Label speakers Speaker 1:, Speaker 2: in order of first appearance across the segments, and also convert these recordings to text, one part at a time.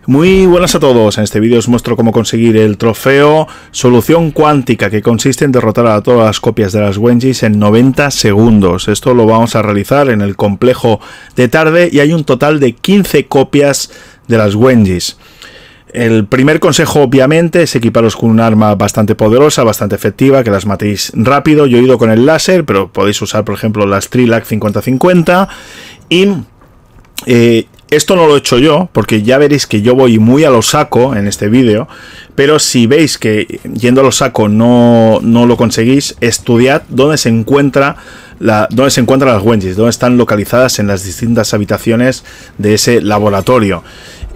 Speaker 1: Muy buenas a todos, en este vídeo os muestro cómo conseguir el trofeo Solución Cuántica, que consiste en derrotar a todas las copias de las Wenjis en 90 segundos. Esto lo vamos a realizar en el complejo de tarde y hay un total de 15 copias de las Wenjis. El primer consejo obviamente es equiparos con un arma bastante poderosa, bastante efectiva, que las matéis rápido. Yo he ido con el láser, pero podéis usar por ejemplo la Strilac 50-50 y... esto no lo he hecho yo, porque ya veréis que yo voy muy a lo saco en este vídeo, pero si veis que yendo a lo saco no lo conseguís, estudiad dónde se encuentran las Wenjis, dónde están localizadas en las distintas habitaciones de ese laboratorio.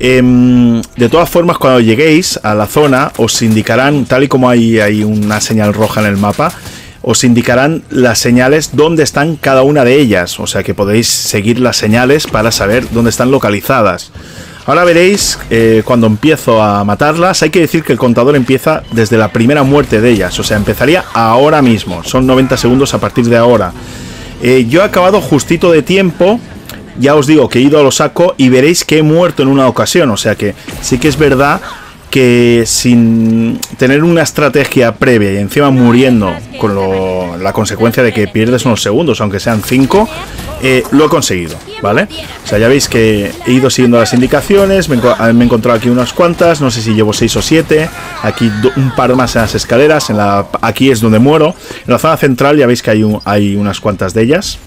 Speaker 1: De todas formas, cuando lleguéis a la zona, os indicarán, tal y como hay una señal roja en el mapa, os indicarán las señales dónde están cada una de ellas, o sea que podéis seguir las señales para saber dónde están localizadas. Ahora veréis cuando empiezo a matarlas. Hay que decir que el contador empieza desde la primera muerte de ellas, o sea, empezaría ahora mismo, son 90 segundos a partir de ahora. Yo he acabado justito de tiempo. Ya os digo que he ido a lo saco y veréis que he muerto en una ocasión, o sea que sí que es verdad que sin tener una estrategia previa y encima muriendo con la consecuencia de que pierdes unos segundos, aunque sean 5, lo he conseguido, ¿vale? O sea, ya veis que he ido siguiendo las indicaciones, me he encontrado aquí unas cuantas, no sé si llevo 6 o 7, aquí un par más en las escaleras, aquí es donde muero, en la zona central ya veis que hay unas cuantas de ellas.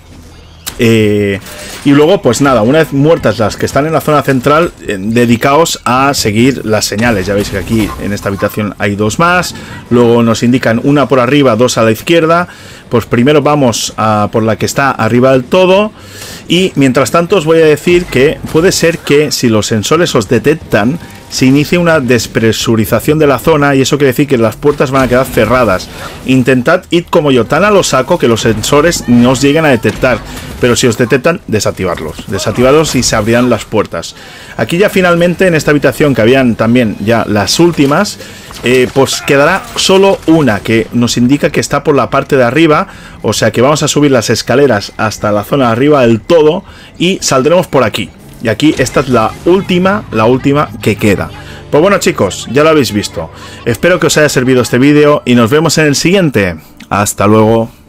Speaker 1: Y luego pues nada, una vez muertas las que están en la zona central, dedicaos a seguir las señales. Ya veis que aquí en esta habitación hay 2 más, luego nos indican una por arriba, 2 a la izquierda. Pues primero vamos a por la que está arriba del todo. Y mientras tanto os voy a decir que puede ser que si los sensores os detectan, se inicie una despresurización de la zona, y eso quiere decir que las puertas van a quedar cerradas. Intentad ir como yo, tan a lo saco que los sensores no os lleguen a detectar, pero si os detectan, desactivarlos y se abrirán las puertas. Aquí ya finalmente en esta habitación, que habían también ya las últimas, pues quedará solo una que nos indica que está por la parte de arriba, o sea que vamos a subir las escaleras hasta la zona de arriba del todo y saldremos por aquí. Y aquí esta es la última que queda. Pues bueno chicos, ya lo habéis visto. Espero que os haya servido este vídeo y nos vemos en el siguiente. Hasta luego.